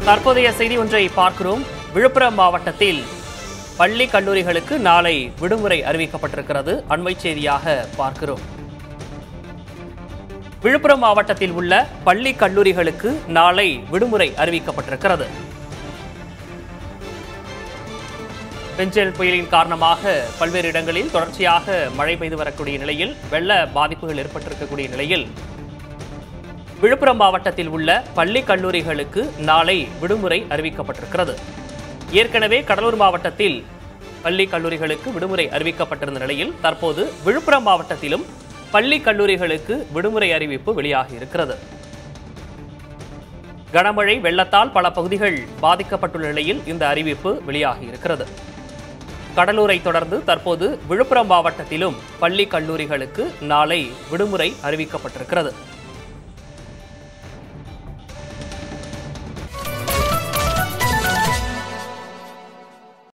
தற்போதைய செய்தி ஒன்றை பார்க்கிறோம். விழுப்புரம் மாவட்டத்தில் பள்ளி கல்லூரிகளுக்கு நாளை விடுமுறை அறிவிக்கப்பட்டிருக்கிறது. அண்மை செய்தியாக பார்க்கிறோம். விழுப்புரம் மாவட்டத்தில் உள்ள பள்ளி கல்லூரிகளுக்கு நாளை விடுமுறை அறிவிக்கப்பட்டிருக்கிறது. பெஞ்சல் புயலின் காரணமாக பல்வேறு இடங்களில் தொடர்ச்சியாக மழை பெய்து வரக்கூடிய நிலையில் வெள்ள பாதிப்புகள் ஏற்பட்டிருக்கக்கூடிய நிலையில் விழுப்புரம் மாவட்டத்தில் உள்ள பள்ளி கல்லூரிகளுக்கு நாளை விடுமுறை அறிவிக்கப்பட்டிருக்கிறது. ஏற்கனவே கடலூர் மாவட்டத்தில் பள்ளி கல்லூரிகளுக்கு விடுமுறை அறிவிக்கப்பட்டிருந்த நிலையில் தற்போது விழுப்புரம் மாவட்டத்திலும் பள்ளி கல்லூரிகளுக்கு விடுமுறை அறிவிப்பு வெளியாகி இருக்கிறது. கனமழை வெள்ளத்தால் பல பகுதிகள் பாதிக்கப்பட்டுள்ள நிலையில் இந்த அறிவிப்பு வெளியாகி இருக்கிறது. கடலூரை தொடர்ந்து தற்போது விழுப்புரம் மாவட்டத்திலும் பள்ளி கல்லூரிகளுக்கு நாளை விடுமுறை அறிவிக்கப்பட்டிருக்கிறது.